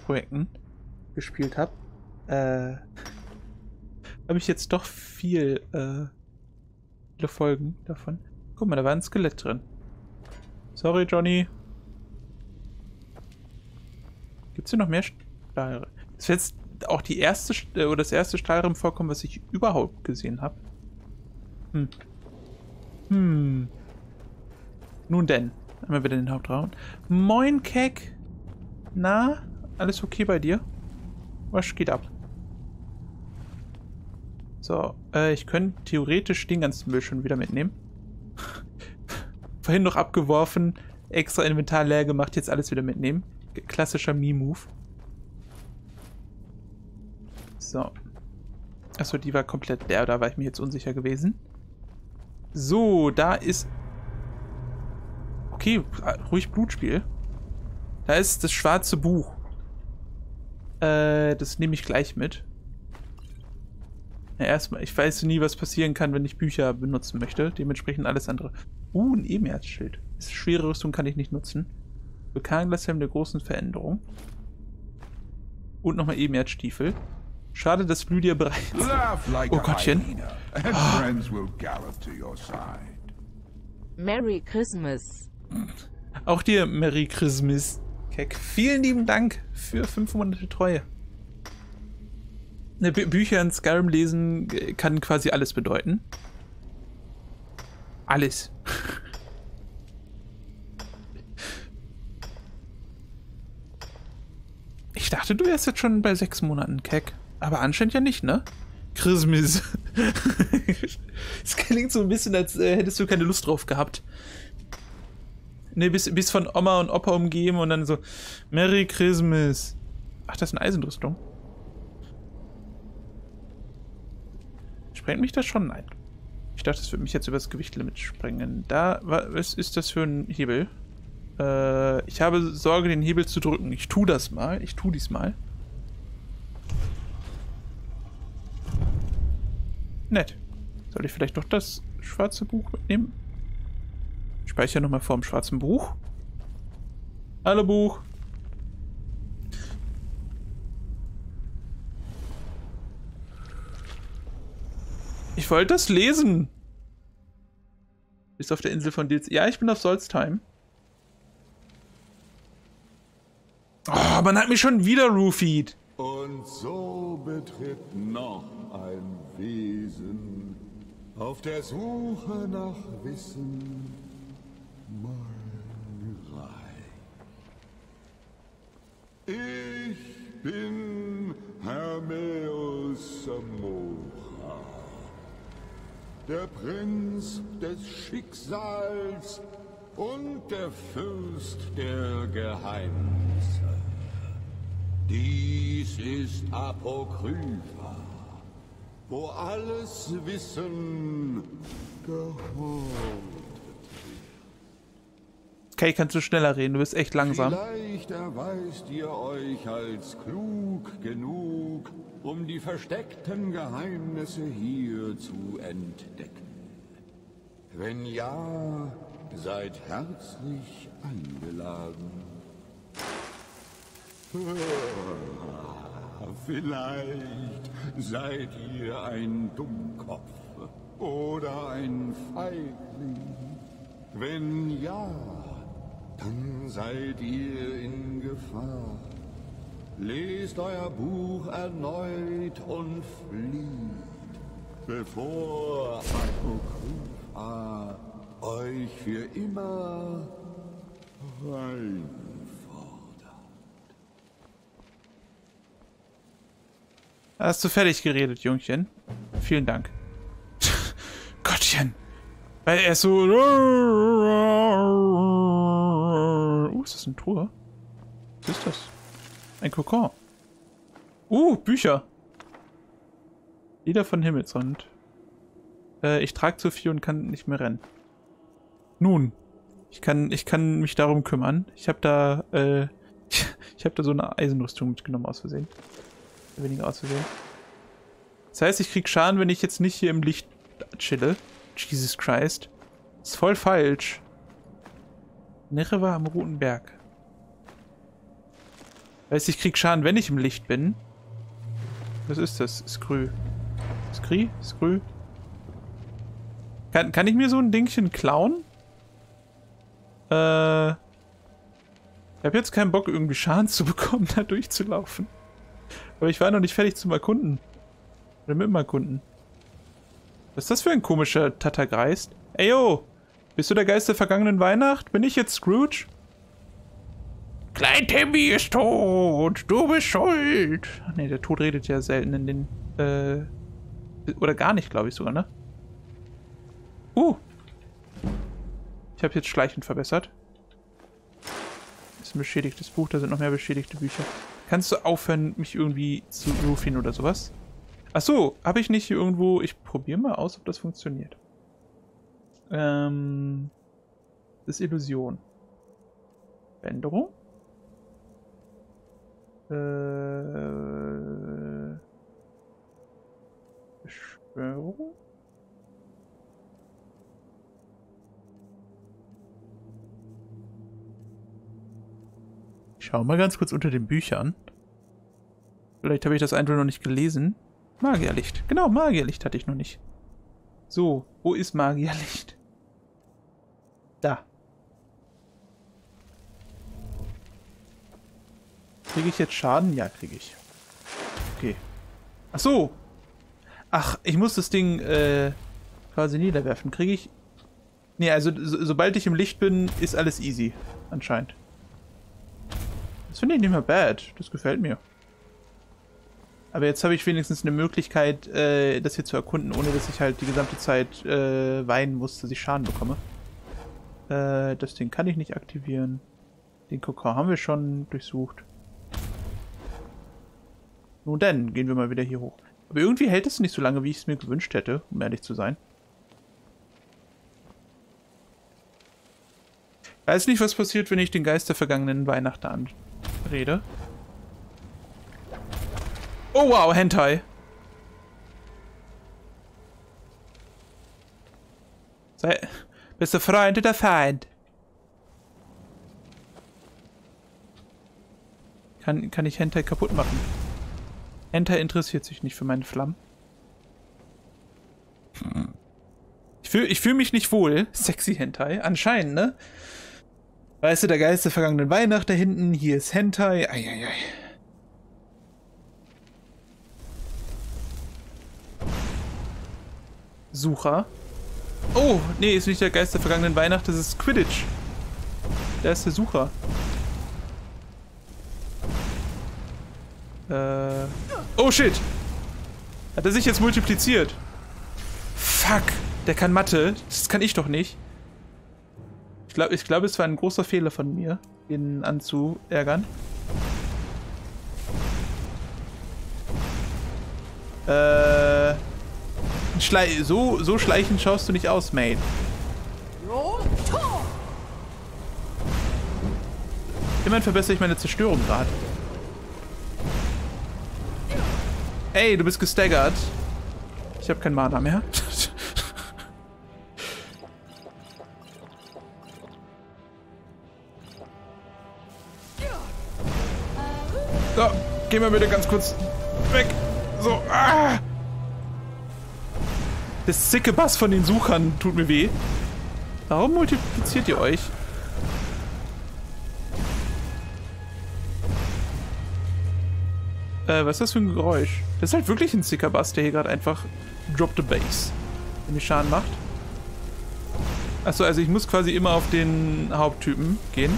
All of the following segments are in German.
Projekten gespielt habe, habe ich jetzt doch viele Folgen davon. Guck mal, da war ein Skelett drin. Sorry, Johnny. Gibt es hier noch mehr Stahlrimm? Das ist jetzt auch die erste oder das erste Stahlrimm-Vorkommen, was ich überhaupt gesehen habe. Nun denn. Einmal wieder den Hauptraum. Moin, Keck. Na? Alles okay bei dir? Was geht ab? So, ich könnte theoretisch den ganzen Müll schon wieder mitnehmen. Vorhin noch abgeworfen, extra Inventar leer gemacht, jetzt alles wieder mitnehmen. Klassischer Me-Move. So. Achso, die war komplett leer, da war ich mir jetzt unsicher gewesen. So, da ist... Okay, ruhig Blutspiel. Da ist das schwarze Buch. Das nehme ich gleich mit. Ja, erstmal, ich weiß nie, was passieren kann, wenn ich Bücher benutzen möchte. Dementsprechend alles andere. Ein Ebenerzschild. Schwere Rüstung kann ich nicht nutzen. Vulkanglashelm der großen Veränderung. Und nochmal Ebenerzstiefel. Schade, dass Lydia bereits... Oh Gottchen. Merry Christmas. Auch dir Merry Christmas, Keck. Vielen lieben Dank für 5 Monate Treue. Bücher in Skyrim lesen kann quasi alles bedeuten. Alles. Ich dachte, du wärst jetzt schon bei 6 Monaten, Keck. Aber anscheinend ja nicht, ne? Christmas. Es klingt so ein bisschen, als hättest du keine Lust drauf gehabt. Ne, bist von Oma und Opa umgeben und dann so Merry Christmas. Ach, das ist eine Eisenrüstung. Sprengt mich das schon? Nein. Ich dachte, das würde mich jetzt über das Gewichtlimit sprengen. Was ist das für ein Hebel? Ich habe Sorge, den Hebel zu drücken. Ich tue das mal. Ich tue dies mal. Nett. Soll ich vielleicht doch das schwarze Buch mitnehmen? Ich speichere nochmal vor dem schwarzen Buch. Hallo Buch. Ich wollte das lesen. Bist du auf der Insel von Dils? Ja, ich bin auf Solstheim. Oh, man hat mich schon wieder roofied. Und so betritt noch ein Wesen auf der Suche nach Wissen mein Reich. Ich bin Hermeus Samocha, der Prinz des Schicksals und der Fürst der Geheimnisse. Dies ist Apokrypha, wo alles Wissen gehortet. Okay, kannst du schneller reden, du bist echt langsam. Vielleicht erweist ihr euch als klug genug, um die versteckten Geheimnisse hier zu entdecken. Wenn ja, seid herzlich eingeladen. Vielleicht seid ihr ein Dummkopf oder ein Feigling. Wenn ja, dann seid ihr in Gefahr. Lest euer Buch erneut und flieht, bevor Apokrypha euch für immer reinfordert. Hast du fertig geredet, Jungchen? Vielen Dank. Gottchen. Weil er so... ist das ein Tor? Was ist das? Ein Kokon. Bücher. Lieder von Himmelsrand. Ich trage zu viel und kann nicht mehr rennen. Nun. Ich kann mich darum kümmern. Ich habe da... ich habe da so eine Eisenrüstung mitgenommen aus Versehen. Weniger aus Versehen. Das heißt, ich krieg Schaden, wenn ich jetzt nicht hier im Licht chille. Jesus Christ. Das ist voll falsch. Nere war am Roten Berg. Heißt, ich krieg Schaden, wenn ich im Licht bin. Was ist das? Skrü. Skri? Skrü? Kann ich mir so ein Dingchen klauen? Ich habe jetzt keinen Bock, irgendwie Schaden zu bekommen, da durchzulaufen. Aber ich war noch nicht fertig zum Erkunden. Oder mit dem Erkunden. Was ist das für ein komischer Tattergeist? Ey, yo! Bist du der Geist der vergangenen Weihnacht? Bin ich jetzt Scrooge? Klein Timmy ist tot! Du bist schuld! Ach nee, der Tod redet ja selten in den, oder gar nicht, glaube ich sogar, ne? Ich habe jetzt schleichend verbessert. Das ist ein beschädigtes Buch, da sind noch mehr beschädigte Bücher. Kannst du aufhören, mich irgendwie zu roofien oder sowas? Achso, habe ich nicht hier irgendwo... Ich probiere mal aus, ob das funktioniert. Das ist Illusion. Veränderung? Beschwörung? Ich schau mal ganz kurz unter den Büchern. Vielleicht habe ich das einfach noch nicht gelesen. Magierlicht. Genau, Magierlicht hatte ich noch nicht. So, wo ist Magierlicht? Da. Kriege ich jetzt Schaden? Ja, kriege ich. Okay. Ach so. Ach, ich muss das Ding quasi niederwerfen. Kriege ich... Nee, also sobald ich im Licht bin, ist alles easy. Anscheinend. Das finde ich nicht mehr bad. Das gefällt mir. Aber jetzt habe ich wenigstens eine Möglichkeit, das hier zu erkunden, ohne dass ich halt die gesamte Zeit weinen muss, dass ich Schaden bekomme. Das Ding kann ich nicht aktivieren. Den Kokon haben wir schon durchsucht. Nun denn, gehen wir mal wieder hier hoch. Aber irgendwie hält es nicht so lange, wie ich es mir gewünscht hätte, um ehrlich zu sein. Ich weiß nicht, was passiert, wenn ich den Geist der vergangenen Weihnachten anrede. Oh wow, Hentai. Bist du Freund oder Feind? Kann ich Hentai kaputt machen? Hentai interessiert sich nicht für meine Flammen. Ich fühl mich nicht wohl. Sexy Hentai. Anscheinend, ne? Weißt du, der Geist der vergangenen Weihnacht da hinten. Hier ist Hentai. Eieiei. Sucher. Oh, nee, ist nicht der Geist der vergangenen Weihnacht, das ist Quidditch. Der ist der Sucher. Oh shit! Hat er sich jetzt multipliziert? Fuck! Der kann Mathe. Das kann ich doch nicht. Ich glaube, es war ein großer Fehler von mir, ihn anzuärgern. So schleichend schaust du nicht aus, Mate. Immerhin verbessere ich meine Zerstörung gerade. Ey, du bist gestaggert. Ich habe kein Mana mehr. So, gehen wir bitte ganz kurz weg. So, ah! Der sicke Bass von den Suchern tut mir weh. Warum multipliziert ihr euch? Was ist das für ein Geräusch? Das ist halt wirklich ein sicker Bass, der hier gerade einfach Drop the Bass, wenn die Schaden macht. Achso, also ich muss quasi immer auf den Haupttypen gehen.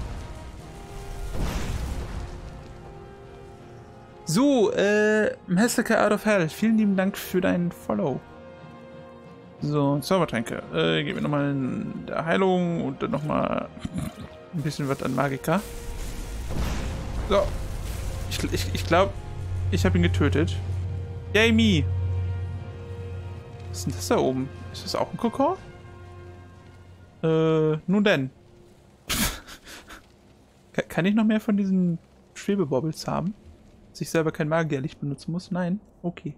So, Hesslicker Out of Hell, vielen lieben Dank für deinen Follow. So, Zaubertränke. Geben wir nochmal der Heilung und dann nochmal ein bisschen was an Magika. So. Ich glaube, ich habe ihn getötet. Yay, me! Was ist denn das da oben? Ist das auch ein Kokon? Nun denn. Kann ich noch mehr von diesen Schwebebobbles haben? Dass ich selber kein Magierlicht benutzen muss? Nein? Okay.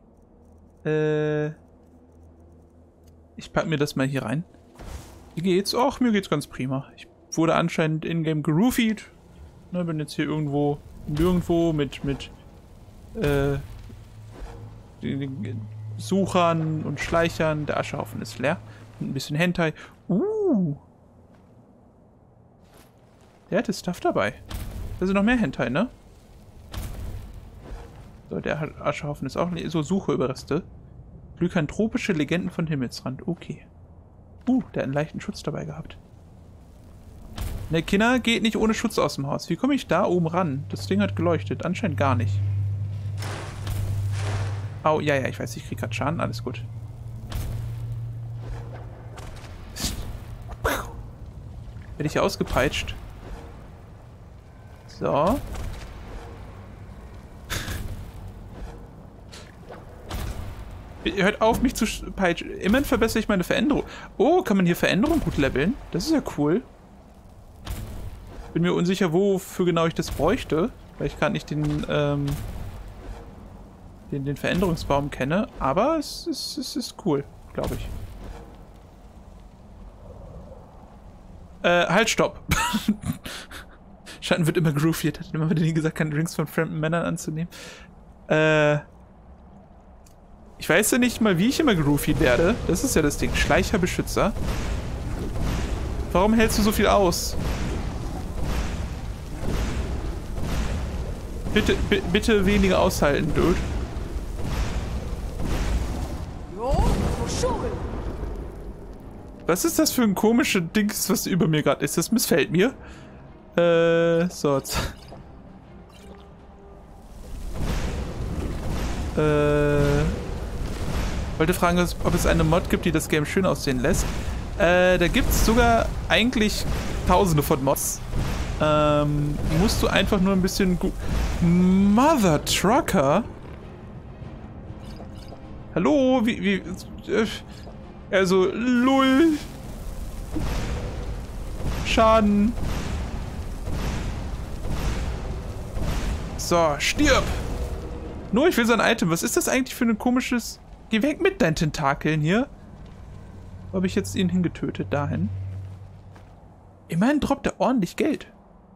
Ich packe mir das mal hier rein. Wie geht's? Och, mir geht's ganz prima. Ich wurde anscheinend in-game geroofied. Ne, bin jetzt hier irgendwo nirgendwo mit den Suchern und Schleichern. Der Aschehaufen ist leer. Und ein bisschen Hentai. Der hatte Stuff dabei. Da sind noch mehr Hentai, ne? So, der Aschehaufen ist auch so Sucheüberreste. Lykanthropische Legenden von Himmelsrand. Okay. Der hat einen leichten Schutz dabei gehabt. Ne, Kinder geht nicht ohne Schutz aus dem Haus. Wie komme ich da oben ran? Das Ding hat geleuchtet. Anscheinend gar nicht. Au, ja, ich weiß, ich krieg gerade Schaden. Alles gut. Werde ich hier ausgepeitscht. So. Hört auf, mich zu peitschen. Immerhin verbessere ich meine Veränderung. Oh, kann man hier Veränderung gut leveln? Das ist ja cool. Bin mir unsicher, wofür genau ich das bräuchte. Weil ich gerade nicht den Veränderungsbaum kenne. Aber es ist cool, glaube ich. Halt, stopp. Schatten wird immer grooviert. Hat immer wieder gesagt, keine Drinks von fremden Männern anzunehmen. Ich weiß ja nicht mal, wie ich immer groovied werde. Das ist ja das Ding. Schleicher, Beschützer. Warum hältst du so viel aus? Bitte weniger aushalten, Dude. Was ist das für ein komisches Dings, was über mir gerade ist? Das missfällt mir. So. Wollte fragen, ob es eine Mod gibt, die das Game schön aussehen lässt. Da gibt es sogar eigentlich tausende von Mods. Musst du einfach nur ein bisschen Mother Trucker? Hallo? Also, lull. Schaden. So, stirb. Nur, ich will so ein Item. Was ist das eigentlich für ein komisches... Geh weg mit deinen Tentakeln hier. Wo habe ich jetzt ihn hingetötet? Dahin. Immerhin droppt er ordentlich Geld.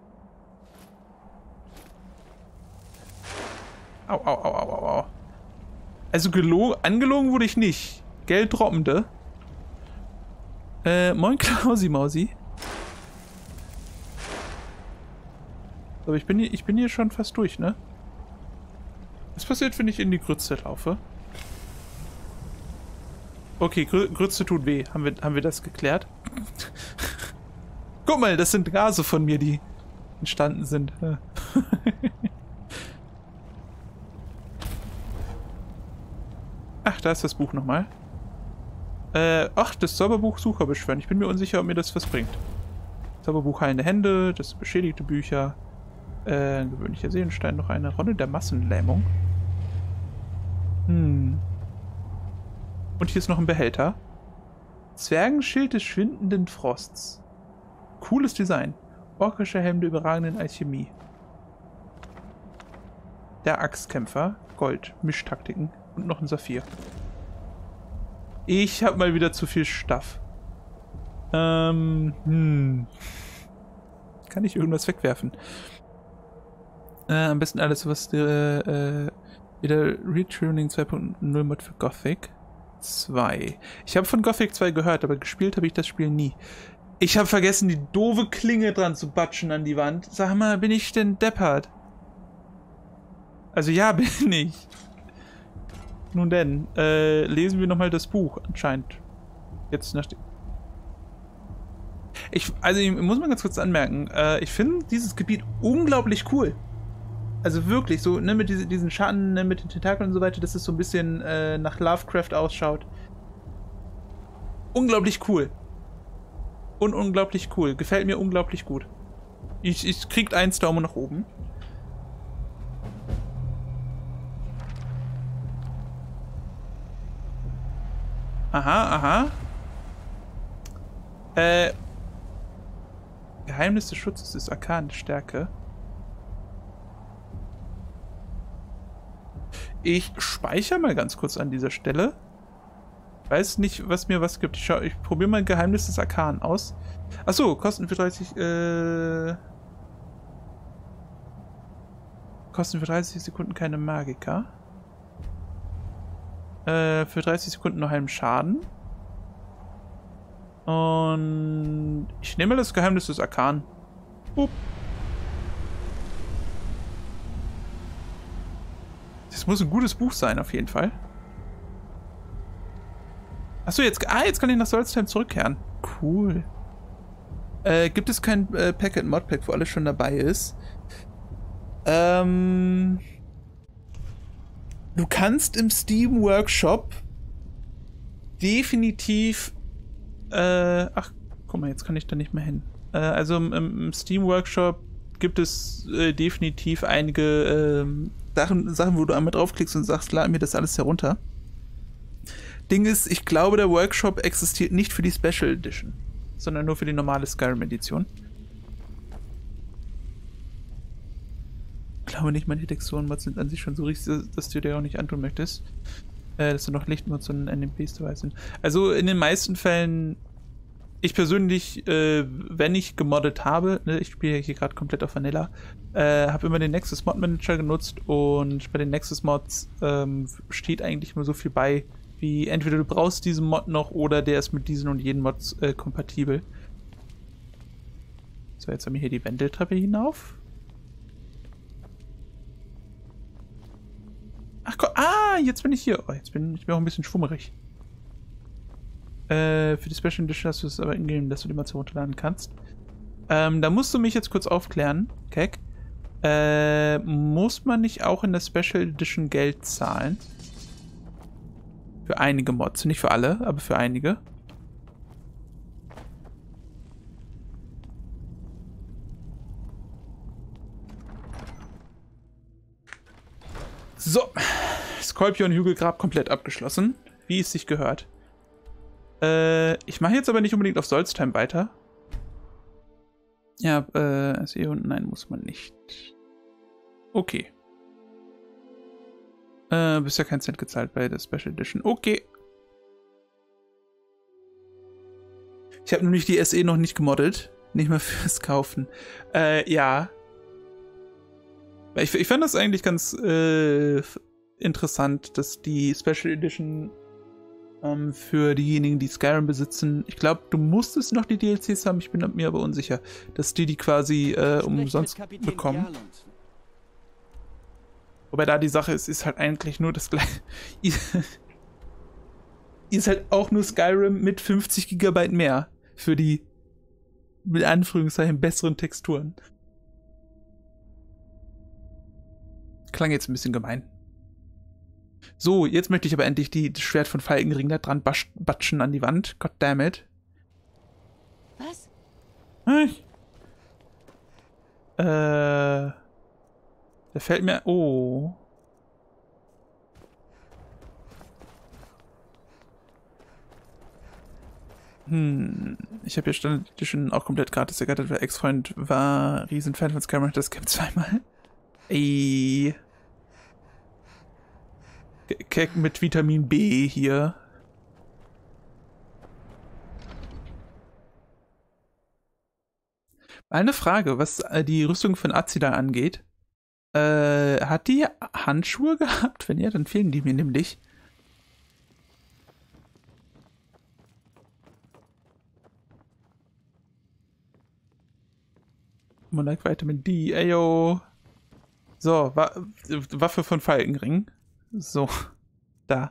Au. Also angelogen wurde ich nicht. Geld droppende. Moin Klausi Mausi. Aber ich bin hier schon fast durch, ne? Was passiert, wenn ich in die Grütze laufe? Okay, Grütze tut weh. Haben wir das geklärt? Guck mal, das sind Gase von mir, die entstanden sind. Ach, da ist das Buch nochmal. Ach, das Zauberbuch Sucher beschwören. Ich bin mir unsicher, ob mir das was bringt. Zauberbuch heilende Hände, das beschädigte Bücher. Gewöhnlicher Seelenstein, noch eine Rolle der Massenlähmung. Und hier ist noch ein Behälter. Zwergenschild des schwindenden Frosts. Cooles Design. Orkischer Helm der überragenden Alchemie. Der Axtkämpfer. Gold. Mischtaktiken. Und noch ein Saphir. Ich habe mal wieder zu viel Stuff. Kann ich irgendwas wegwerfen? Am besten alles, was wieder Retuning 2.0 Mod für Gothic 2. Ich habe von Gothic 2 gehört, aber gespielt habe ich das Spiel nie. Ich habe vergessen, die doofe Klinge dran zu batschen an die Wand. Sag mal, bin ich denn deppert? Also ja, bin ich. Nun denn, lesen wir nochmal das Buch, anscheinend. Jetzt nach dem... Ich muss mal ganz kurz anmerken, ich finde dieses Gebiet unglaublich cool. Also wirklich, so, ne, mit diesen Schatten, ne, mit den Tentakeln und so weiter, dass es so ein bisschen nach Lovecraft ausschaut. Unglaublich cool. Und unglaublich cool. Gefällt mir unglaublich gut. Ich krieg 1 Daumen nach oben. Aha. Geheimnis des Schutzes ist arkane Stärke. Ich speichere mal ganz kurz an dieser Stelle. Weiß nicht, was mir was gibt. Ich probiere mal Geheimnis des Arkan aus. Achso, kosten für 30. Kosten für 30 Sekunden keine Magika. Für 30 Sekunden nur halben Schaden. Und ich nehme das Geheimnis des Arkan. Das muss ein gutes Buch sein, auf jeden Fall. Achso, jetzt kann ich nach Solstheim zurückkehren. Cool. Gibt es kein Pack and Modpack, wo alles schon dabei ist? Du kannst im Steam Workshop definitiv ach, guck mal, jetzt kann ich da nicht mehr hin. Also im Steam Workshop gibt es definitiv einige Sachen, wo du einmal draufklickst und sagst, lad mir das alles herunter. Ding ist, ich glaube, der Workshop existiert nicht für die Special Edition, sondern nur für die normale Skyrim Edition. Ich glaube nicht, meine Texturen-Mods sind an sich schon so richtig, dass du dir auch nicht antun möchtest. Dass du noch Lichtmods und NMPs dabei sind. Also in den meisten Fällen, ich persönlich, wenn ich gemoddet habe, ne, ich spiele hier gerade komplett auf Vanilla, habe immer den Nexus Mod Manager genutzt und bei den Nexus Mods steht eigentlich immer so viel bei, wie entweder du brauchst diesen Mod noch oder der ist mit diesen und jenen Mods kompatibel. So, jetzt haben wir hier die Wendeltreppe hinauf. Ach Gott, jetzt bin ich hier. Oh, jetzt bin ich auch ein bisschen schwummerig. Für die Special Edition hast du es aber ingegeben, dass du die mal herunterladen kannst. Da musst du mich jetzt kurz aufklären, Keck. Muss man nicht auch in der Special Edition Geld zahlen? Für einige Mods. Nicht für alle, aber für einige. So. Skorpion-Hügelgrab komplett abgeschlossen. Wie es sich gehört. Ich mache jetzt aber nicht unbedingt auf Solstheim weiter. Ja, SE und nein, muss man nicht. Okay. Bisher kein Cent gezahlt bei der Special Edition. Okay. Ich habe nämlich die SE noch nicht gemoddet. Nicht mal fürs Kaufen. Ja. Ich fand das eigentlich ganz interessant, dass die Special Edition für diejenigen, die Skyrim besitzen, ich glaube, du musstest noch die DLCs haben, ich bin mir aber unsicher, dass die quasi umsonst bekommen. Wobei da die Sache ist halt eigentlich nur das gleiche. Ist halt auch nur Skyrim mit 50 GB mehr für die, mit Anführungszeichen, besseren Texturen. Klang jetzt ein bisschen gemein. So, jetzt möchte ich aber endlich das Schwert von Falkenring da dran batschen an die Wand. Goddammit. Was? Da fällt mir... Oh. Ich habe ja Standard Edition auch komplett gratis ergattert, weil Ex-Freund war Riesenfan von Skyrim, das Camp zweimal. Ey. Keck mit Vitamin B hier. Eine Frage, was die Rüstung von Azida angeht. Hat die Handschuhe gehabt? Wenn ja, dann fehlen die mir nämlich. Monarch Vitamin D, ayo. So, Waffe von Falkenring. So, da.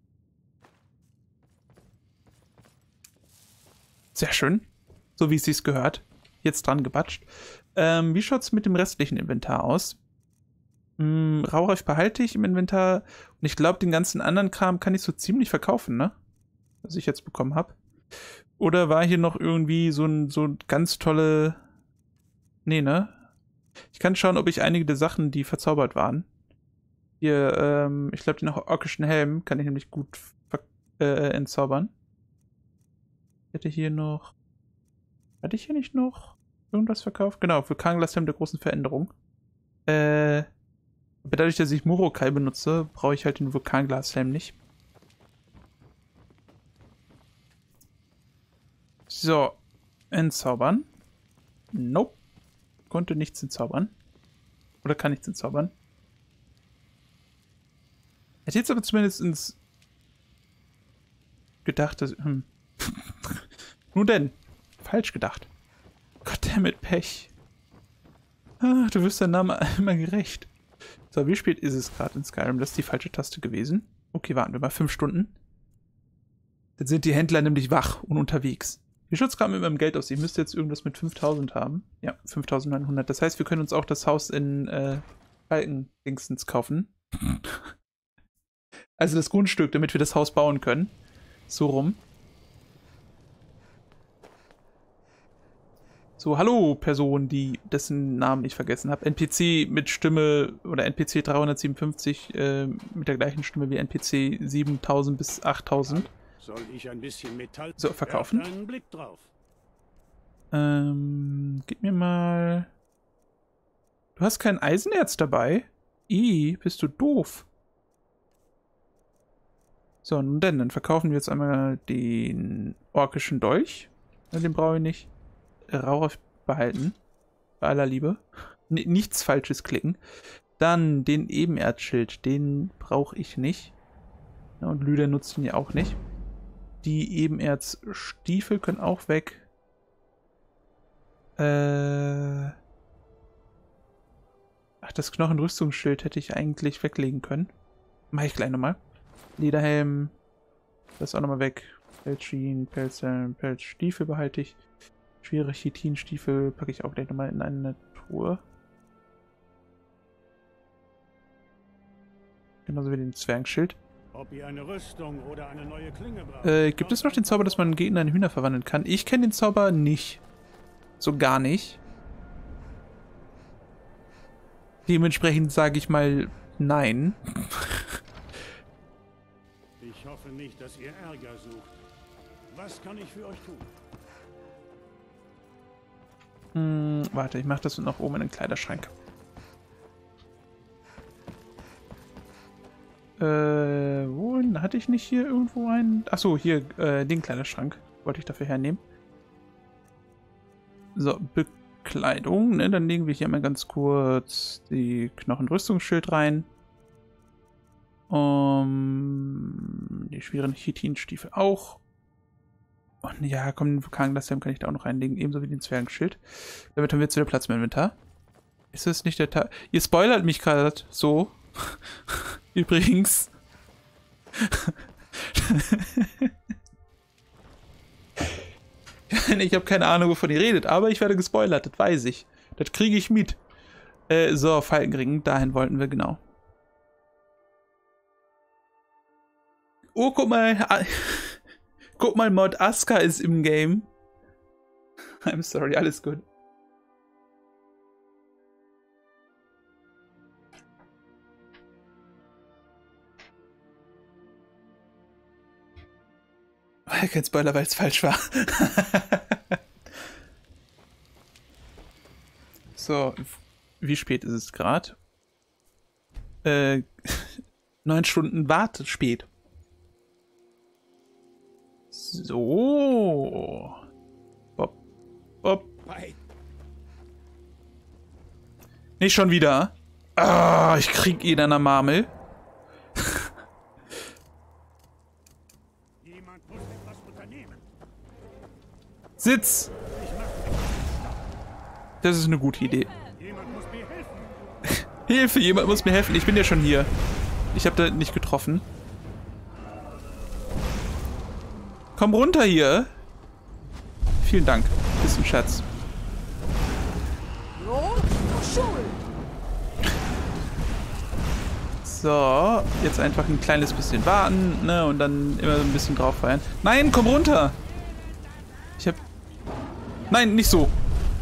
Sehr schön. So wie es sich gehört. Jetzt dran gebatscht. Wie schaut's mit dem restlichen Inventar aus? Raureif behalte ich im Inventar. Und ich glaube, den ganzen anderen Kram kann ich so ziemlich verkaufen, ne? Was ich jetzt bekommen habe. Oder war hier noch irgendwie so ein ganz tolle... Nee, ne? Ich kann schauen, ob ich einige der Sachen, die verzaubert waren. Hier, ich glaube, den orkischen Helm kann ich nämlich gut entzaubern. Hatte ich hier noch... Hatte ich hier nicht noch irgendwas verkauft? Genau, Vulkanglashelm der großen Veränderung. Aber dadurch, dass ich Murokai benutze, brauche ich halt den Vulkanglashelm nicht. So, entzaubern. Nope. Konnte nichts entzaubern. Oder kann nichts entzaubern. Hätte jetzt aber zumindest ins gedacht, dass... Nun denn. Falsch gedacht. Goddammit, Pech. Ah, du wirst deinem Namen immer gerecht. So, wie spät ist es gerade in Skyrim? Das ist die falsche Taste gewesen. Okay, warten wir mal 5 Stunden. Dann sind die Händler nämlich wach und unterwegs. Wie schaut es gerade mit meinem Geld aus? Ich müsste jetzt irgendwas mit 5000 haben. Ja, 5900. Das heißt, wir können uns auch das Haus in Balken-Dingstens kaufen. Also das Grundstück, damit wir das Haus bauen können. So rum. So, hallo Person, dessen Namen ich vergessen habe. NPC mit Stimme oder NPC 357 mit der gleichen Stimme wie NPC 7000 bis 8000. Soll ich ein bisschen Metall... So, verkaufen. Einen Blick drauf. Gib mir mal... Du hast kein Eisenerz dabei? Bist du doof. So, nun denn, dann verkaufen wir jetzt einmal den orkischen Dolch. Den brauche ich nicht. Rauch behalten. Bei aller Liebe. Nichts Falsches klicken. Dann den Ebenerzschild. Den brauche ich nicht. Ja, und Lüder nutzt ihn ja auch nicht. Die Ebenerzstiefel können auch weg. Ach, das Knochenrüstungsschild hätte ich eigentlich weglegen können. Mach ich gleich nochmal. Lederhelm. Das ist auch nochmal weg. Pelzschienen, Pelzhelm, Pelzstiefel behalte ich. Schwere Chitinstiefel packe ich auch gleich nochmal in eine Truhe. Genauso wie den Zwergschild. Ob ihr eine Rüstung oder eine neue Klinge braucht. Gibt es noch den Zauber, dass man Gegner in Hühner verwandeln kann? Ich kenne den Zauber nicht. So gar nicht. Dementsprechend sage ich mal nein. Ich hoffe nicht, dass ihr Ärger sucht. Was kann ich für euch tun? Warte, ich mache das nach oben in den Kleiderschrank. Wohin? Hatte ich nicht hier irgendwo einen? Achso, hier, den Kleiderschrank wollte ich dafür hernehmen. So, Bekleidung, ne? Dann legen wir hier mal ganz kurz die Knochenrüstungsschild rein. Die schweren Chitinstiefel auch. Und ja, komm, den Vulkanglashelm kann ich da auch noch reinlegen, ebenso wie den Zwergenschild. Damit haben wir jetzt wieder Platz im Inventar. Ist das nicht der Tag? Ihr spoilert mich gerade so. Übrigens. Ich habe keine Ahnung, wovon ihr redet, aber ich werde gespoilert, das weiß ich. Das kriege ich mit. So, Falkenring, dahin wollten wir genau. Oh, guck mal. Guck mal, Mod Aska ist im Game. I'm sorry, alles gut. Kein Spoiler, weil es falsch war. So, wie spät ist es gerade? 9 Stunden Warte spät. So. Bop. Bop. Nicht schon wieder. Ah, ich krieg ihn an der Marmel. Jemand muss etwas unternehmen. Sitz! Das ist eine gute Idee. Jemand muss mir helfen. Hilfe, jemand muss mir helfen. Ich bin ja schon hier. Ich habe da nicht getroffen. Komm runter hier. Vielen Dank. Bist ein Schatz. So, jetzt einfach ein kleines bisschen warten, ne, und dann immer so ein bisschen drauf feiern. Nein, komm runter! Ich hab... Nein, nicht so.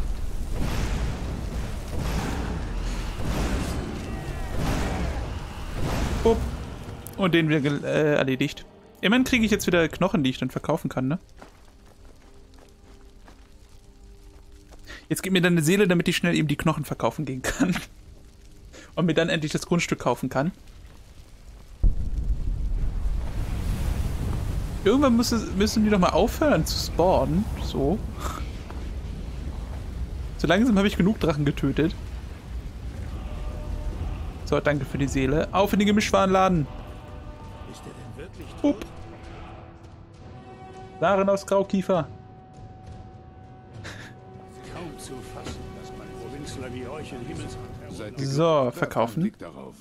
Bup. Und den wieder erledigt. Immerhin kriege ich jetzt wieder Knochen, die ich dann verkaufen kann, ne? Jetzt gib mir dann eine Seele, damit ich schnell eben die Knochen verkaufen gehen kann. Und mir dann endlich das Grundstück kaufen kann. Irgendwann müssen die doch mal aufhören zu spawnen. So. So langsam habe ich genug Drachen getötet. So, danke für die Seele. Auf in den Gemischtwarenladen. Ist er denn wirklich Up. tot? Waren aus Graukiefer. Kaum zu fassen, dass man Provinzler wie euch in Himmelsrand Seid So, verkaufen. Blick darauf.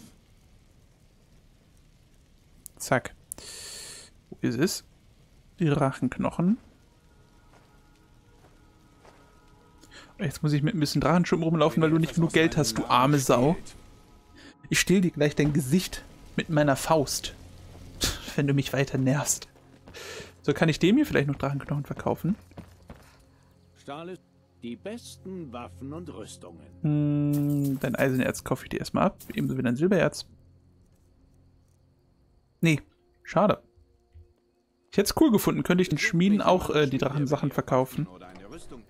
Zack. Wo ist es? Die Drachenknochen. Jetzt muss ich mit ein bisschen Drachenschuppen rumlaufen, weil du nicht genug Geld hast, du arme Sau. Ich stehl dir gleich dein Gesicht mit meiner Faust, wenn du mich weiter nervst. So, kann ich dem hier vielleicht noch Drachenknochen verkaufen? Stahl ist die besten Waffen und Rüstungen. Dein Eisenerz kaufe ich dir erstmal ab, ebenso wie dein Silbererz. Nee, schade. Ich hätte es cool gefunden, könnte ich den Schmieden auch die Drachensachen verkaufen. Oder eine Rüstung.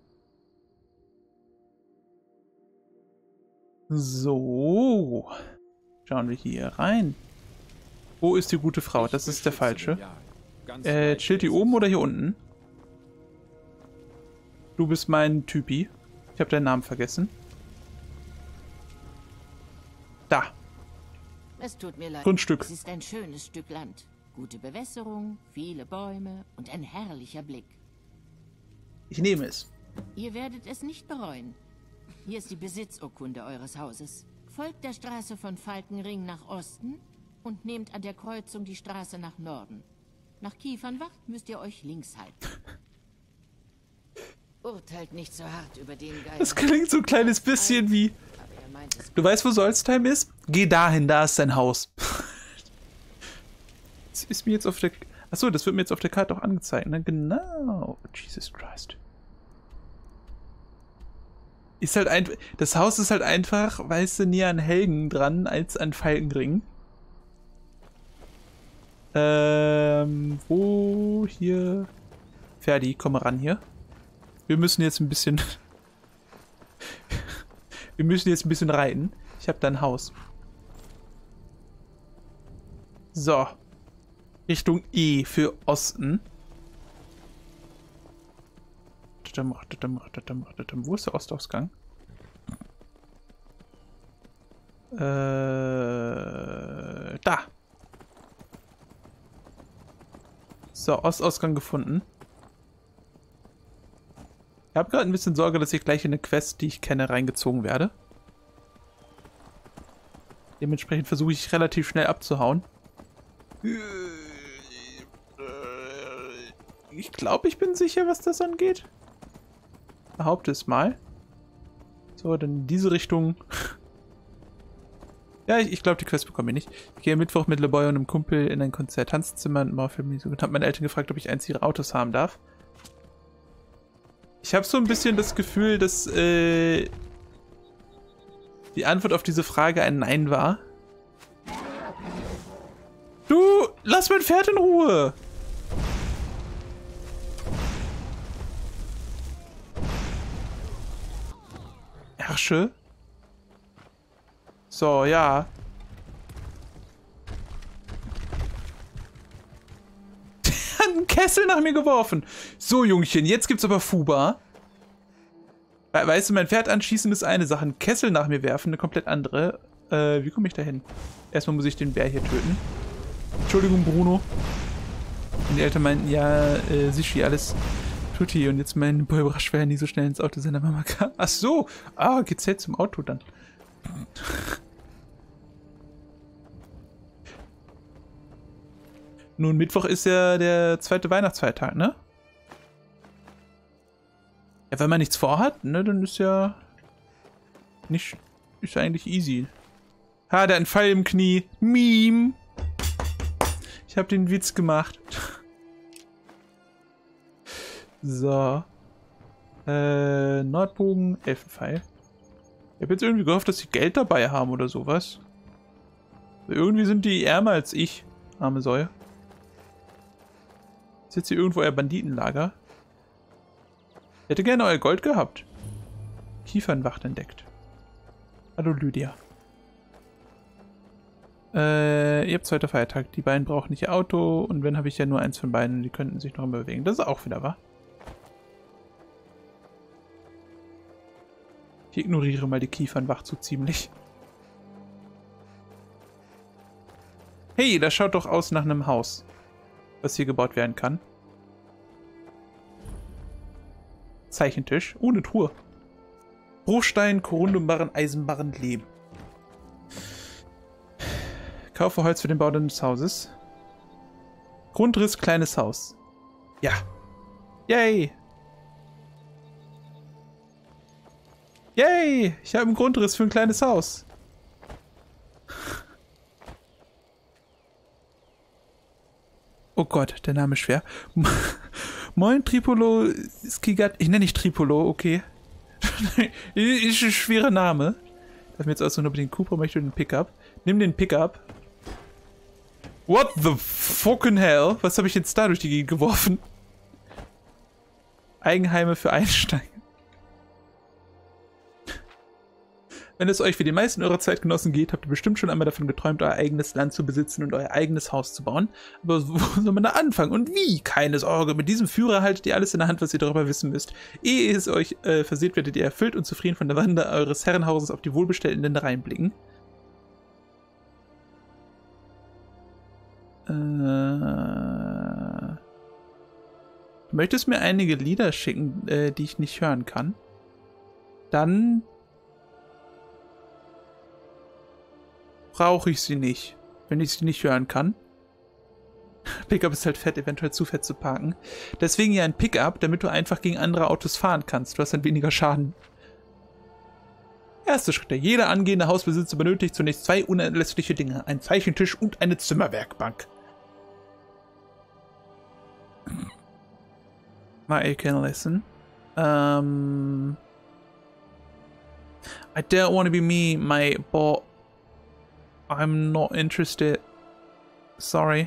So. Schauen wir hier rein. Wo ist die gute Frau? Das ist der falsche. Chillt die oben oder hier unten? Du bist mein Typi. Ich habe deinen Namen vergessen. Da. Es tut mir leid. Grundstück. Es ist ein schönes Stück Land. Gute Bewässerung, viele Bäume und ein herrlicher Blick. Ich nehme es. Ihr werdet es nicht bereuen. Hier ist die Besitzurkunde eures Hauses. Folgt der Straße von Falkenring nach Osten und nehmt an der Kreuzung die Straße nach Norden. Nach Kiefernwacht müsst ihr euch links halten. Urteilt nicht so hart über den Geist. Das klingt so ein kleines bisschen wie... Aber er meint es Du weißt, wo Solstheim ist? Geh dahin, da ist sein Haus. Das ist mir jetzt auf der... Achso, das wird mir jetzt auf der Karte auch angezeigt, ne? Genau. Jesus Christ. Ist halt einfach... Das Haus ist halt einfach, weißt du, näher an Helgen dran als an Falkenring. Wo hier... Ferdi, komm mal ran hier. Wir müssen jetzt ein bisschen... Wir müssen jetzt ein bisschen reiten. Ich habe da ein Haus. So. Richtung E für Osten. Wo ist der Ostausgang? Da. So, Ostausgang gefunden. Ich habe gerade ein bisschen Sorge, dass ich gleich in eine Quest, die ich kenne, reingezogen werde. Dementsprechend versuche ich relativ schnell abzuhauen. Ich glaube, ich bin sicher, was das angeht. Behaupte es mal. So, dann in diese Richtung. Ja, ich glaube, die Quest bekomme ich nicht. Ich gehe am Mittwoch mit LeBoy und einem Kumpel in ein Konzert-Tanzzimmer und habe meine Eltern gefragt, ob ich eins ihrer Autos haben darf. Ich habe so ein bisschen das Gefühl, dass die Antwort auf diese Frage ein Nein war. Du, lass mein Pferd in Ruhe! Herrsche. So, ja. Der hat einen Kessel nach mir geworfen. So, Jungchen, jetzt gibt's aber Fuba. Weißt du, mein Pferd anschießen ist eine Sache. Einen Kessel nach mir werfen, eine komplett andere. Wie komme ich da hin? Erstmal muss ich den Bär hier töten. Entschuldigung, Bruno. Und die Eltern meinten, ja, Sishi, alles tutti. Und jetzt mein Boy überrascht, weil er nie so schnell ins Auto seiner Mama kam. Ach so. Ah, geht's jetzt zum Auto dann. Nun, Mittwoch ist ja der zweite Weihnachtsfeiertag, ne? Ja, wenn man nichts vorhat, ne, dann ist ja nicht, ist eigentlich easy. Ha, der hat einen Pfeil im Knie. Meme. Ich habe den Witz gemacht. So. Nordbogen, Elfenpfeil. Ich habe jetzt irgendwie gehofft, dass sie Geld dabei haben oder sowas. Irgendwie sind die ärmer als ich. Arme Säue. Ist jetzt hier irgendwo euer Banditenlager? Ich hätte gerne euer Gold gehabt. Kiefernwacht entdeckt. Hallo Lydia. Ihr habt zweiter Feiertag. Die beiden brauchen nicht ihr Auto. Und wenn, habe ich ja nur eins von beiden. Die könnten sich noch immer bewegen. Das ist auch wieder wahr. Ich ignoriere mal die Kiefernwacht so ziemlich. Hey, das schaut doch aus nach einem Haus, was hier gebaut werden kann. Zeichentisch. Oh, eine Truhe. Bruchstein, Korundumbarren, Eisenbarren, Lehm. Kaufe Holz für den Bau deines Hauses. Grundriss, kleines Haus. Ja. Yay. Yay. Ich habe einen Grundriss für ein kleines Haus. Oh Gott, der Name ist schwer. Moin, Tripolo Skigat. Ich nenne nicht Tripolo, okay. Ist ein schwerer Name. Darf mir jetzt aussuchen, ob ich den Cooper möchte oder den Pickup. Nimm den Pickup. What the fucking hell? Was habe ich jetzt da durch die Gegend geworfen? Eigenheime für Einsteiger. Wenn es euch wie die meisten eurer Zeitgenossen geht, habt ihr bestimmt schon einmal davon geträumt, euer eigenes Land zu besitzen und euer eigenes Haus zu bauen. Aber wo soll man da anfangen? Und wie? Keine Sorge, mit diesem Führer haltet ihr alles in der Hand, was ihr darüber wissen müsst. Ehe es euch verseht, werdet ihr erfüllt und zufrieden von der Wande eures Herrenhauses auf die wohlbestellten Ländereien blicken. Du möchtest mir einige Lieder schicken, die ich nicht hören kann? Dann brauche ich sie nicht, wenn ich sie nicht hören kann. Pickup ist halt fett, eventuell zu fett zu parken. Deswegen ja ein Pickup, damit du einfach gegen andere Autos fahren kannst. Du hast dann weniger Schaden. Erster Schritt. Jeder angehende Hausbesitzer benötigt zunächst 2 unerlässliche Dinge. Einen Zeichentisch und eine Zimmerwerkbank. I can listen. I don't want to be me, mate, but I'm not interested. Sorry.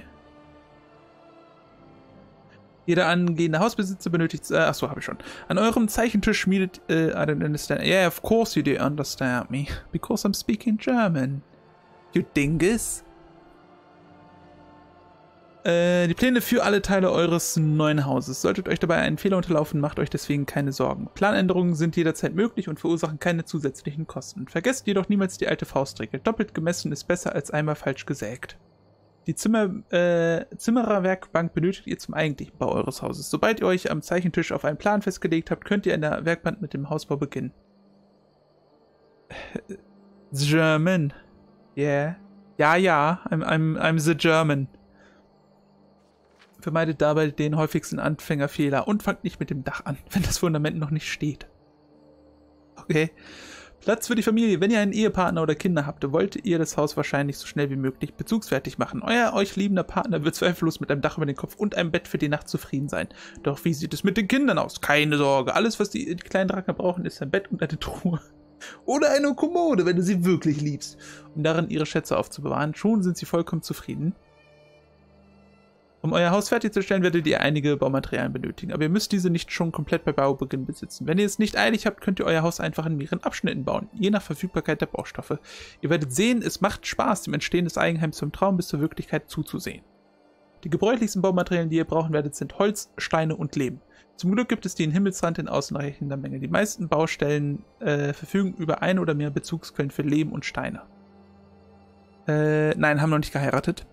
Jeder angehende Hausbesitzer benötigt... achso, habe ich schon. An eurem Zeichentisch schmiedet... I don't understand. Yeah, of course you do understand me. Because I'm speaking German. You dingus. Die Pläne für alle Teile eures neuen Hauses. Solltet euch dabei einen Fehler unterlaufen, macht euch deswegen keine Sorgen. Planänderungen sind jederzeit möglich und verursachen keine zusätzlichen Kosten. Vergesst jedoch niemals die alte Faustregel. Doppelt gemessen ist besser als einmal falsch gesägt. Die Zimmererwerkbank benötigt ihr zum eigentlichen Bau eures Hauses. Sobald ihr euch am Zeichentisch auf einen Plan festgelegt habt, könnt ihr in der Werkbank mit dem Hausbau beginnen. German. Yeah. Ja, I'm the German. Vermeidet dabei den häufigsten Anfängerfehler und fangt nicht mit dem Dach an, wenn das Fundament noch nicht steht. Okay. Platz für die Familie. Wenn ihr einen Ehepartner oder Kinder habt, wollt ihr das Haus wahrscheinlich so schnell wie möglich bezugsfertig machen. Euer euch liebender Partner wird zweifellos mit einem Dach über den Kopf und einem Bett für die Nacht zufrieden sein. Doch wie sieht es mit den Kindern aus? Keine Sorge. Alles, was die kleinen Drachen brauchen, ist ein Bett und eine Truhe. Oder eine Kommode, wenn du sie wirklich liebst. Um darin ihre Schätze aufzubewahren. Schon sind sie vollkommen zufrieden. Um euer Haus fertigzustellen, werdet ihr einige Baumaterialien benötigen, aber ihr müsst diese nicht schon komplett bei Baubeginn besitzen. Wenn ihr es nicht eilig habt, könnt ihr euer Haus einfach in mehreren Abschnitten bauen, je nach Verfügbarkeit der Baustoffe. Ihr werdet sehen, es macht Spaß, dem Entstehen des Eigenheims vom Traum bis zur Wirklichkeit zuzusehen. Die gebräuchlichsten Baumaterialien, die ihr brauchen werdet, sind Holz, Steine und Lehm. Zum Glück gibt es die in Himmelsrand in ausreichender Menge. Die meisten Baustellen verfügen über ein oder mehr Bezugsquellen für Lehm und Steine. Nein, haben noch nicht geheiratet.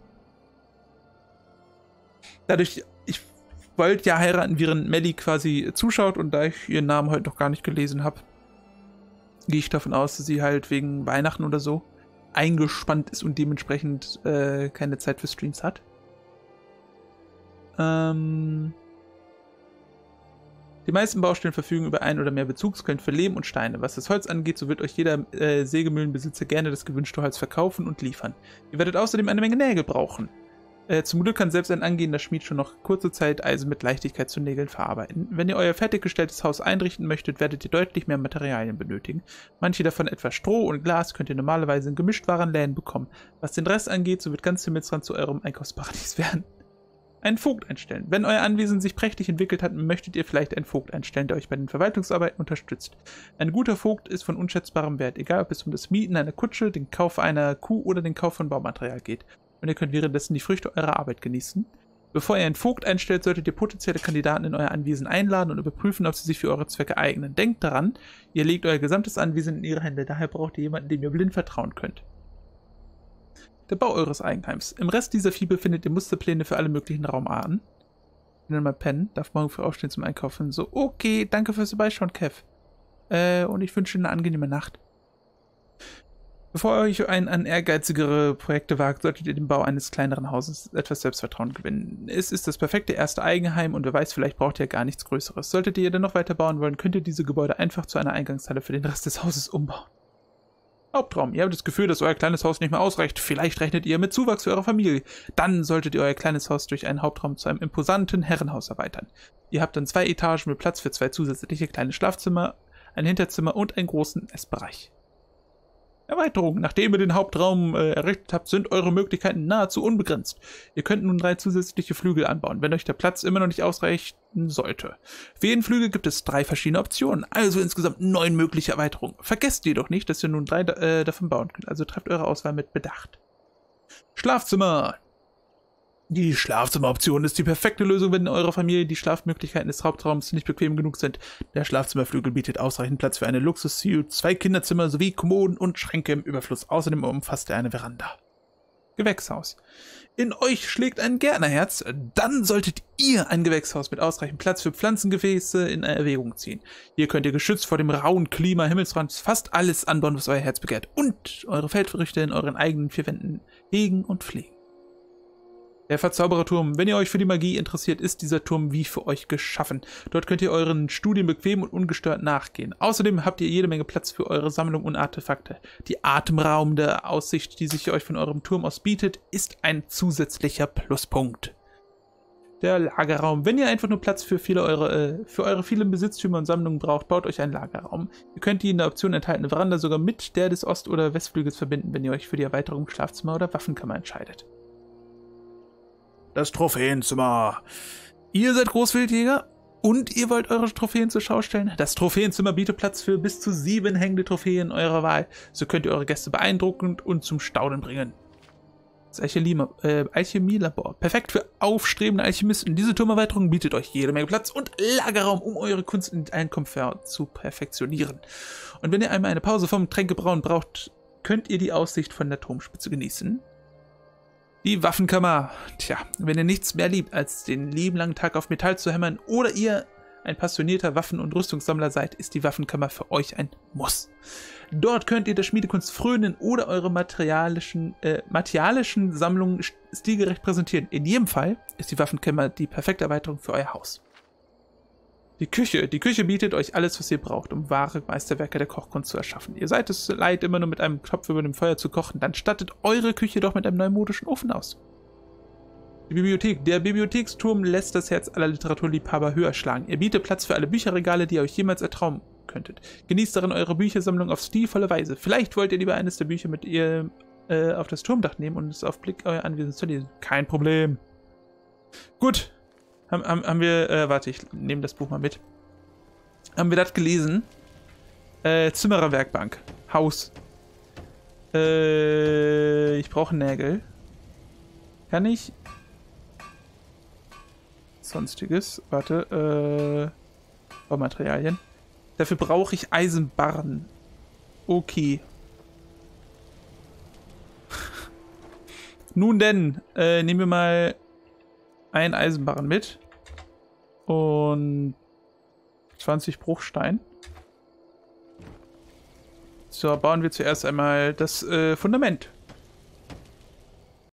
Dadurch, ich wollte ja heiraten, während Melly quasi zuschaut und da ich ihren Namen heute noch gar nicht gelesen habe, gehe ich davon aus, dass sie halt wegen Weihnachten oder so eingespannt ist und dementsprechend keine Zeit für Streams hat. Die meisten Baustellen verfügen über ein oder mehr Bezugsquellen für Lehm und Steine. Was das Holz angeht, so wird euch jeder Sägemühlenbesitzer gerne das gewünschte Holz verkaufen und liefern. Ihr werdet außerdem eine Menge Nägel brauchen. Zum Glück kann selbst ein angehender Schmied schon noch kurze Zeit Eisen mit Leichtigkeit zu Nägeln verarbeiten. Wenn ihr euer fertiggestelltes Haus einrichten möchtet, werdet ihr deutlich mehr Materialien benötigen. Manche davon, etwa Stroh und Glas, könnt ihr normalerweise in Gemischtwarenläden bekommen. Was den Rest angeht, so wird ganz Himmelsrand zu eurem Einkaufsparadies werden. Einen Vogt einstellen. Wenn euer Anwesen sich prächtig entwickelt hat, möchtet ihr vielleicht einen Vogt einstellen, der euch bei den Verwaltungsarbeiten unterstützt. Ein guter Vogt ist von unschätzbarem Wert, egal ob es um das Mieten einer Kutsche, den Kauf einer Kuh oder den Kauf von Baumaterial geht. Und ihr könnt währenddessen die Früchte eurer Arbeit genießen. Bevor ihr einen Vogt einstellt, solltet ihr potenzielle Kandidaten in euer Anwesen einladen und überprüfen, ob sie sich für eure Zwecke eignen. Denkt daran, ihr legt euer gesamtes Anwesen in ihre Hände, daher braucht ihr jemanden, dem ihr blind vertrauen könnt. der Bau eures Eigenheims. Im Rest dieser Fibel findet ihr Musterpläne für alle möglichen Raumarten. Ich will mal pennen, darf morgen früh aufstehen zum Einkaufen. So, okay, danke fürs Vorbeischauen, Kev. Und ich wünsche eine angenehme Nacht. Bevor ihr euch an ehrgeizigere Projekte wagt, solltet ihr den Bau eines kleineren Hauses etwas Selbstvertrauen gewinnen. Es ist das perfekte erste Eigenheim und wer weiß, vielleicht braucht ihr gar nichts Größeres. Solltet ihr dennoch weiter bauen wollen, könnt ihr diese Gebäude einfach zu einer Eingangshalle für den Rest des Hauses umbauen. Hauptraum. Ihr habt das Gefühl, dass euer kleines Haus nicht mehr ausreicht. Vielleicht rechnet ihr mit Zuwachs für eure Familie. Dann solltet ihr euer kleines Haus durch einen Hauptraum zu einem imposanten Herrenhaus erweitern. Ihr habt dann 2 Etagen mit Platz für 2 zusätzliche kleine Schlafzimmer, ein Hinterzimmer und einen großen Essbereich. Erweiterung. Nachdem ihr den Hauptraum errichtet habt, sind eure Möglichkeiten nahezu unbegrenzt. Ihr könnt nun 3 zusätzliche Flügel anbauen, wenn euch der Platz immer noch nicht ausreichen sollte. Für jeden Flügel gibt es 3 verschiedene Optionen, also insgesamt 9 mögliche Erweiterungen. Vergesst jedoch nicht, dass ihr nun 3 davon bauen könnt, also trefft eure Auswahl mit Bedacht. Schlafzimmer. Die Schlafzimmeroption ist die perfekte Lösung, wenn in eurer Familie die Schlafmöglichkeiten des Hauptraums nicht bequem genug sind. Der Schlafzimmerflügel bietet ausreichend Platz für eine Luxus-Suite, 2 Kinderzimmer sowie Kommoden und Schränke im Überfluss. Außerdem umfasst er eine Veranda. Gewächshaus. In euch schlägt ein Gärtnerherz, dann solltet ihr ein Gewächshaus mit ausreichend Platz für Pflanzengefäße in Erwägung ziehen. Hier könnt ihr geschützt vor dem rauen Klima Himmelsrands fast alles anbauen, was euer Herz begehrt, und eure Feldfrüchte in euren eigenen 4 Wänden hegen und pflegen. Der Verzaubererturm. Wenn ihr euch für die Magie interessiert, ist dieser Turm wie für euch geschaffen. Dort könnt ihr euren Studien bequem und ungestört nachgehen. Außerdem habt ihr jede Menge Platz für eure Sammlung und Artefakte. Die atemberaubende Aussicht, die sich euch von eurem Turm aus bietet, ist ein zusätzlicher Pluspunkt. Der Lagerraum. Wenn ihr einfach nur Platz für eure vielen Besitztümer und Sammlungen braucht, baut euch einen Lagerraum. Ihr könnt die in der Option enthaltene Veranda sogar mit der des Ost- oder Westflügels verbinden, wenn ihr euch für die Erweiterung Schlafzimmer oder Waffenkammer entscheidet. Das Trophäenzimmer. Ihr seid Großwildjäger und ihr wollt eure Trophäen zur Schau stellen? Das Trophäenzimmer bietet Platz für bis zu 7 hängende Trophäen eurer Wahl. So könnt ihr eure Gäste beeindruckend und zum Staunen bringen. Das Alchemielabor. Perfekt für aufstrebende Alchemisten. Diese Turmerweiterung bietet euch jede Menge Platz und Lagerraum, um eure Kunst in allen Komfort zu perfektionieren. Und wenn ihr einmal eine Pause vom Tränkebrauen braucht, könnt ihr die Aussicht von der Turmspitze genießen. Die Waffenkammer. Tja, wenn ihr nichts mehr liebt, als den lieben langen Tag auf Metall zu hämmern oder ihr ein passionierter Waffen- und Rüstungssammler seid, ist die Waffenkammer für euch ein Muss. Dort könnt ihr der Schmiedekunst frönen oder eure martialischen Sammlungen stilgerecht präsentieren. In jedem Fall ist die Waffenkammer die perfekte Erweiterung für euer Haus. Die Küche. Die Küche bietet euch alles, was ihr braucht, um wahre Meisterwerke der Kochkunst zu erschaffen. Ihr seid es leid, immer nur mit einem Topf über dem Feuer zu kochen. Dann stattet eure Küche doch mit einem neumodischen Ofen aus. Die Bibliothek. Der Bibliotheksturm lässt das Herz aller Literaturliebhaber höher schlagen. Er bietet Platz für alle Bücherregale, die ihr euch jemals ertraumen könntet. Genießt darin eure Büchersammlung auf stilvolle Weise. Vielleicht wollt ihr lieber eines der Bücher mit ihr auf das Turmdach nehmen und es auf Blick euer Anwesen zu lesen. Kein Problem. Gut. Haben wir, warte, ich nehme das Buch mal mit. Haben wir das gelesen? Zimmererwerkbank. Haus. Ich brauche Nägel. Kann ich? Sonstiges. Warte, Baumaterialien. Dafür brauche ich Eisenbarren. Okay. Nun denn, nehmen wir mal einen Eisenbarren mit. Und 20 Bruchstein. So, bauen wir zuerst einmal das Fundament.